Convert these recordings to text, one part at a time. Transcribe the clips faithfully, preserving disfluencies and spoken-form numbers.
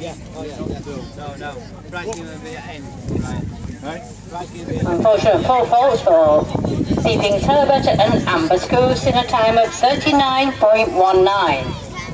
Yeah. Oh, yeah. No, no. Right, you will be at end. Right. Unfortunate four faults for Seeping Turbot and Amber Scoose in a time of thirty-nine point one nine.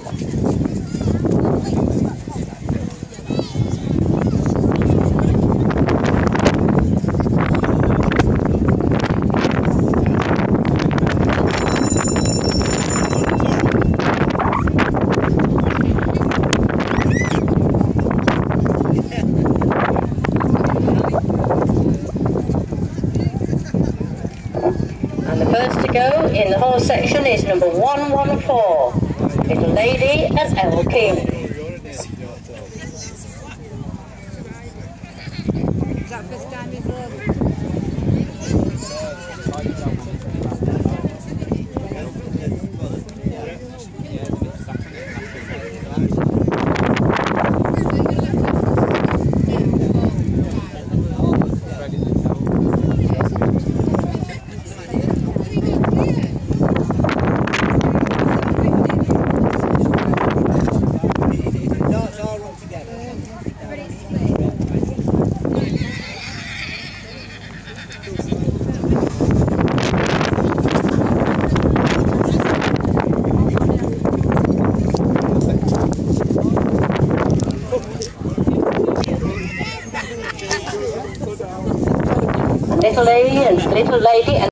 And the first to go in the horse section is number one one four, Little Lady and El King. Is that first time you've run? Little Lady and Little Lady and